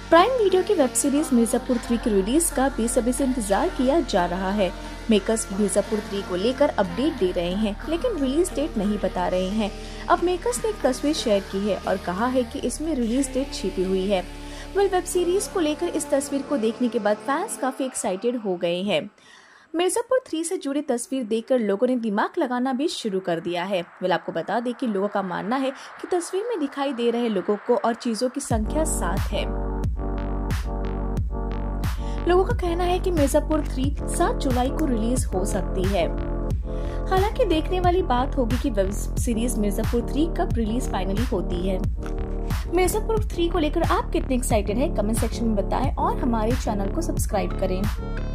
Prime Video की web series Mirzapur 3 की release का बेसब्री से इंतजार किया जा रहा है। मेकर्स मिर्जापुर 3 को लेकर अपडेट दे रहे हैं, लेकिन रिलीज डेट नहीं बता रहे हैं। अब मेकर्स ने एक तस्वीर शेयर की है और कहा है कि इसमें रिलीज डेट छिपी हुई है। वेब सीरीज को लेकर इस तस्वीर को देखने के बाद फैंस काफी एक्साइटेड हो गए हैं। मिर्जापुर 3 से जुड़ी तस्वीर देखकर लोगों ने दिमाग लगाना भी शुरू कर दिया है। आपको बता दें कि लोगों का मानना है कि तस्वीर में दिखाई दे रहे लोगों को और चीजों की संख्या 7 है। लोगों का कहना है कि मिर्जापुर 3 7 जुलाई को रिलीज हो सकती है। हालांकि देखने वाली बात होगी कि वेब सीरीज मिर्जापुर 3 कब रिलीज फाइनली होती है। मिर्जापुर 3 को लेकर आप कितने एक्साइटेड हैं? कमेंट सेक्शन में बताएं और हमारे चैनल को सब्सक्राइब करें।